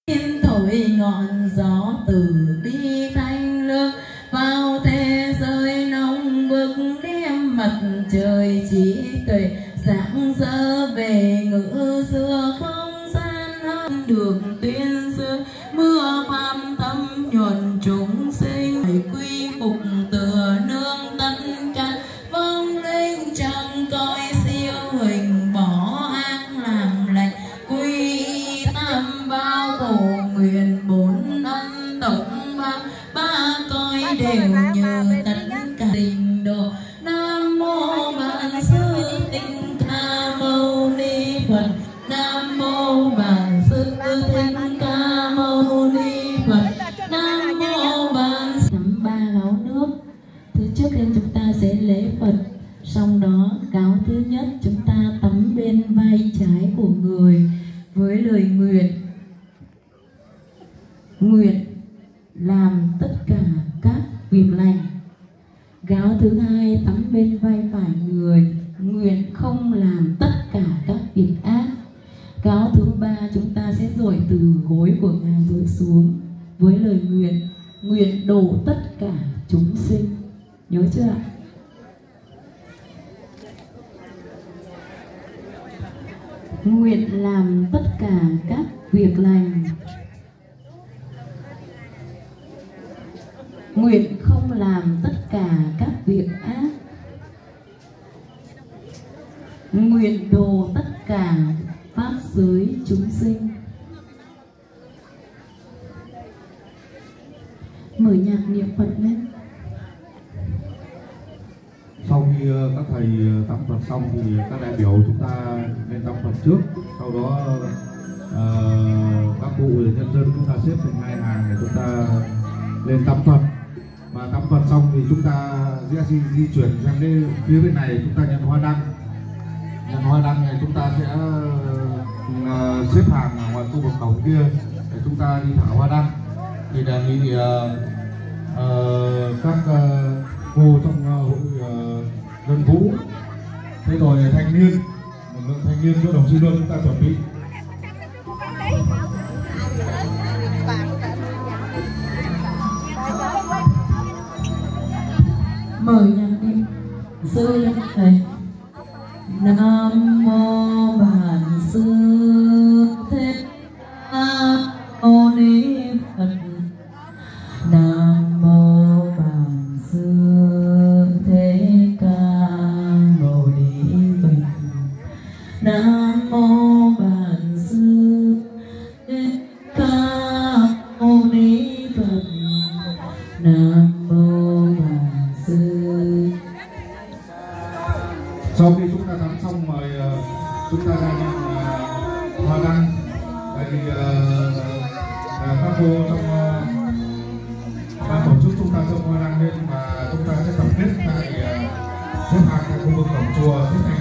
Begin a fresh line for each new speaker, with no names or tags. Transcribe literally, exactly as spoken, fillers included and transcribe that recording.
thổi ngọn gió từ bi thanh lương vào thế giới nóng bức, đem mặt trời trí tuệ sáng dỡ về ngữ xưa không gian hơn được tuyên xương. Mưa pháp tâm nhuần chúng sinh quy phục tựa nương tất cả vong linh chẳng coi siêu hình bỏ ác làm lành quy tam bao khổ nguyện bốn ân tộc ba ba coi đều như tất cả tình độ. Nam mô Vạn Sư Thích Ca Mâu Ni Phật. Nam mô Vạn Sư Thích Ca Mâu Ni Phật. Nam mô Vạn nắm ba gáo nước. Thứ trước tiên chúng ta sẽ lễ Phật, sau đó gáo thứ nhất chúng ta tắm bên vai trái của người với lời nguyện nguyện làm tất cả các việc lành. Gáo thứ hai tắm bên vai phải người nguyện không làm tất cả các việc ác. Gáo thứ ba chúng ta sẽ dội từ gối của ngài dội xuống với lời nguyện nguyện độ tất cả chúng sinh. Nhớ chưa ạ? Nguyện làm tất cả các việc lành, nguyện không làm tất cả các việc ác, nguyện độ tất cả pháp giới chúng sinh. Mở nhạc niệm Phật lên.
Sau khi các thầy tắm Phật xong thì các đại biểu chúng ta nên tắm Phật trước. Sau đó uh, các cụ nhân dân chúng ta xếp thành hai hàng để chúng ta lên tắm Phật. Và tắm Phật xong thì chúng ta sẽ di, di chuyển sang cái phía bên này, chúng ta nhận hoa đăng. Nhận hoa đăng này chúng ta sẽ uh, xếp hàng ở ngoài khu vực cổng kia để chúng ta đi thả hoa đăng. Thì đề nghị uh, uh, các uh, cô trong uh, hội uh, dân vũ, thế rồi thanh niên, lực lượng thanh niên chỗ đồng chí Lương chúng ta chuẩn bị.
Mời nhạc đi sư lên thầy. Nam mô Vạn Sư Thích Ca Mâu Ni Phật. Nam mô Vạn Sư Thích Ca Mâu Ni Phật. Nam mô Vạn Sư Thích Ca Mâu Ni Phật. Nam mô Vạn Sư.
Sau khi chúng ta tắm xong rồi chúng ta ra nhận uh, hoa đăng. Tại vì uh, các cô trong uh, ban tổ chức chúng ta trông hoa đăng lên và chúng ta sẽ tập kết tại uh, xếp hàng tại khu vực cổng chùa.